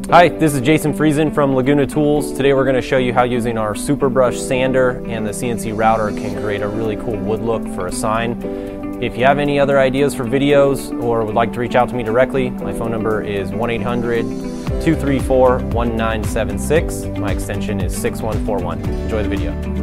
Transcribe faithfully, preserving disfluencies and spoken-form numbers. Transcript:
Hi, this is Jason Friesen from Laguna Tools. Today we're going to show you how using our Super Brush sander and the C N C router can create a really cool wood look for a sign. If you have any other ideas for videos or would like to reach out to me directly, my phone number is one eight hundred, two three four, one nine seven six. My extension is six one four one. Enjoy the video.